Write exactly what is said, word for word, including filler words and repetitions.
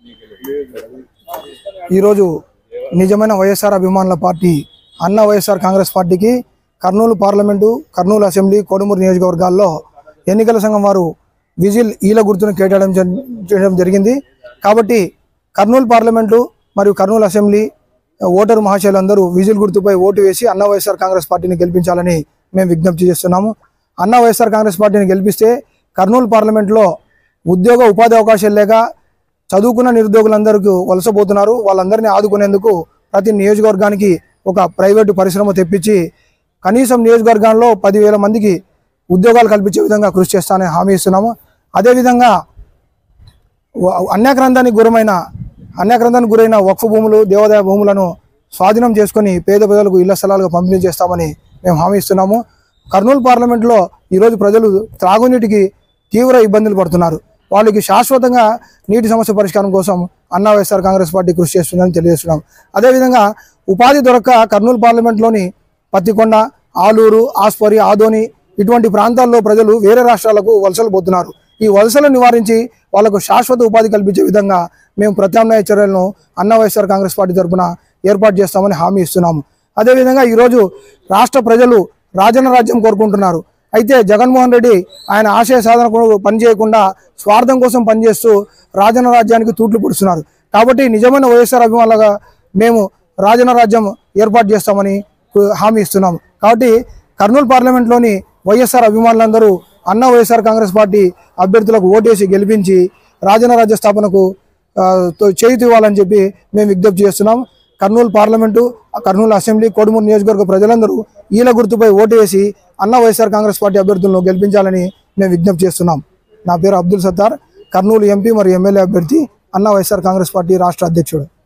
ఈరోజు నిజమైన వైఎస్ఆర్ అభిమానుల పార్టీ అన్న వైఎస్ఆర్ కాంగ్రెస్ పార్టీకి కర్నూలు పార్లమెంటు, కర్నూలు అసెంబ్లీ, కోడుమూరు నియోజకవర్గాల్లో ఎన్నికల సంఘం వారు విజిల్ ఈల గుర్తును కేటాయడం చేయడం జరిగింది. కాబట్టి కర్నూలు పార్లమెంటు మరియు కర్నూలు అసెంబ్లీ ఓటరు మహాశయులందరూ విజిల్ గుర్తుపై ఓటు వేసి అన్న వైఎస్ఆర్ కాంగ్రెస్ పార్టీని గెలిపించాలని మేము విజ్ఞప్తి చేస్తున్నాము. అన్న వైఎస్ఆర్ కాంగ్రెస్ పార్టీని గెలిపిస్తే కర్నూలు పార్లమెంట్లో ఉద్యోగ ఉపాధి అవకాశాలు లేక చదువుకున్న నిరుద్యోగులందరికీ వలసపోతున్నారు. వాళ్ళందరినీ ఆదుకునేందుకు ప్రతి నియోజకవర్గానికి ఒక ప్రైవేటు పరిశ్రమ తెప్పించి కనీసం నియోజకవర్గాల్లో పదివేల మందికి ఉద్యోగాలు కల్పించే విధంగా కృషి చేస్తానని హామీ ఇస్తున్నాము. అదేవిధంగా అన్యాక్రాంతానికి గురమైన అన్యాక్రాంతానికి గురైన వక్ఫ్ భూములు, దేవాదాయ భూములను స్వాధీనం చేసుకుని పేద ప్రజలకు ఇళ్ల స్థలాలుగా పంపిణీ చేస్తామని మేము హామీ ఇస్తున్నాము. కర్నూలు పార్లమెంట్లో ఈరోజు ప్రజలు త్రాగునీటికి తీవ్ర ఇబ్బందులు పడుతున్నారు. వాళ్ళకి శాశ్వతంగా నీటి సమస్య పరిష్కారం కోసం అన్నా వైఎస్ఆర్ కాంగ్రెస్ పార్టీ కృషి చేస్తుందని తెలియజేస్తున్నాం. అదేవిధంగా ఉపాధి దొరక్క కర్నూలు పార్లమెంట్లోని పత్తికొండ, ఆలూరు, ఆస్పరి, ఆదోని ఇటువంటి ప్రాంతాల్లో ప్రజలు వేరే రాష్ట్రాలకు వలసలు పోతున్నారు. ఈ వలసలను నివారించి వాళ్లకు శాశ్వత ఉపాధి కల్పించే విధంగా మేము ప్రత్యామ్నాయ చర్యలను అన్నా వైఎస్ఆర్ కాంగ్రెస్ పార్టీ తరఫున ఏర్పాటు చేస్తామని హామీ ఇస్తున్నాము. అదేవిధంగా ఈరోజు రాష్ట్ర ప్రజలు రాజన్న రాజ్యం కోరుకుంటున్నారు. అయితే జగన్మోహన్ రెడ్డి ఆయన ఆశయ సాధనకు పనిచేయకుండా స్వార్థం కోసం పనిచేస్తూ రాజన్న రాజ్యానికి తూట్లు పొడుస్తున్నారు. కాబట్టి నిజమైన వైఎస్ఆర్ అభిమానులుగా మేము రాజన్న రాజ్యం ఏర్పాటు చేస్తామని హామీ ఇస్తున్నాము. కాబట్టి కర్నూలు పార్లమెంట్లోని వైఎస్ఆర్ అభిమానులందరూ అన్న వైఎస్ఆర్ కాంగ్రెస్ పార్టీ అభ్యర్థులకు ఓటేసి గెలిపించి రాజన్న రాజ్య స్థాపనకు చేయూత ఇవ్వాలని చెప్పి మేము విజ్ఞప్తి చేస్తున్నాం. కర్నూలు పార్లమెంటు, కర్నూలు అసెంబ్లీ, కోడుమూరు నియోజకవర్గ ప్రజలందరూ ఈల గుర్తుపై ఓటు వేసి అన్న వైఎస్ఆర్ కాంగ్రెస్ పార్టీ అభ్యర్థులను గెలిపించాలని మేము విజ్ఞప్తి చేస్తున్నాం. నా పేరు అబ్దుల్ సత్తార్, కర్నూలు ఎంపీ మరియు ఎమ్మెల్యే అభ్యర్థి, అన్న వైఎస్ఆర్ కాంగ్రెస్ పార్టీ రాష్ట్ర అధ్యక్షుడు.